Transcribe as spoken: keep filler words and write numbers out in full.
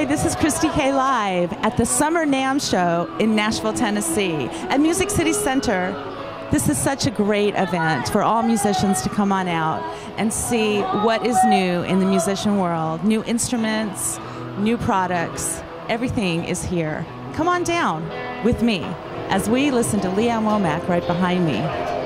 Hi, this is Kristy Kay live at the Summer NAMM show in Nashville, Tennessee at Music City Center. This is such a great event for all musicians to come on out and see what is new in the musician world. New instruments, new products, everything is here. Come on down with me as we listen to Leanne Womack right behind me.